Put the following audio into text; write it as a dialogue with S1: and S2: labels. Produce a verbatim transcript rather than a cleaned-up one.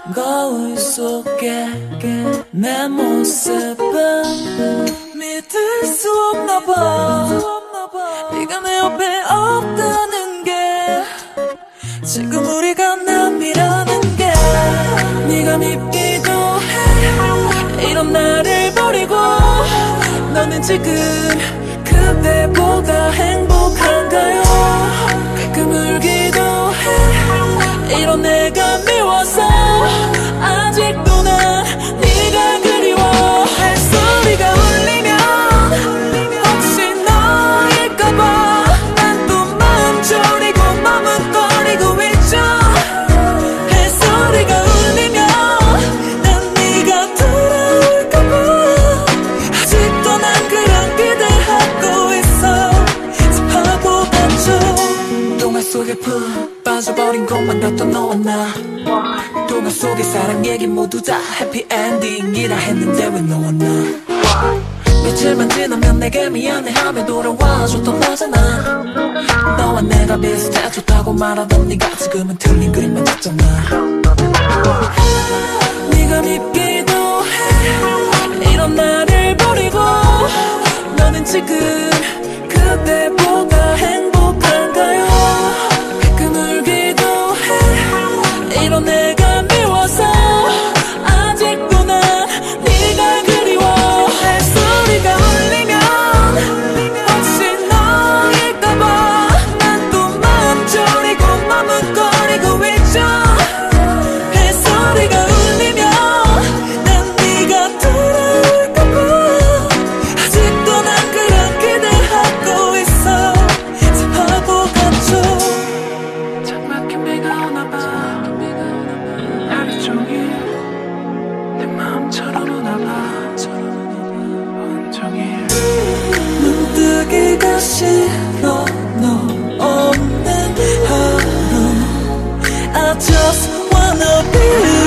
S1: 거울 속에 내 모습은 믿을 수 없나 봐. 네가 내 옆에 없다는 게 지금 우리가 남이라는 게 네가 밉기도 해. 이런 나를 버리고 너는 지금 그때보다 행복한가요? 가끔 울기도 해. 이런 내가 미워서 아직도 난 네가 그리워. 햇소리가 울리면 혹시 너일까봐 난 또 마음 졸이고 머뭇거리고 있죠. 햇소리가 울리면 난 네가 돌아올까봐 아직도 난 그런 기대하고 있어. 저 바보 같죠. 동화 속에 푹 빠져버린 것만 같던 너와 나. 동화 속의 사랑 얘기 모두 다 해피엔딩이라 했는데 왜 너와 나. 며칠만 지나면 내게 미안해하며 돌아와줬던 너잖아. 너와 내가 비슷해 좋다고 말하던 네가 지금은 틀린 그림만 잡잖아. 네가 밉기도 해. 이런 나를 버리고 너는 지금 그때보다 행복한가요? 가끔 울기도 해. 이런 내가 미워서 아직도 난 네가 그리워. 햇소리가 울리면 혹시 너일까봐 난 또 마음 졸이고 머뭇거리고 있죠. 햇소리가 울리면 난 네가 돌아올까봐 아직도 난 그런 기대하고 있어. 저 바보 같죠. 창밖에 비가 오나봐. 하루 종일 내 마음처럼 오나봐. 온종일 눈 뜨기가 싫어 너 없는 하루. I just wanna be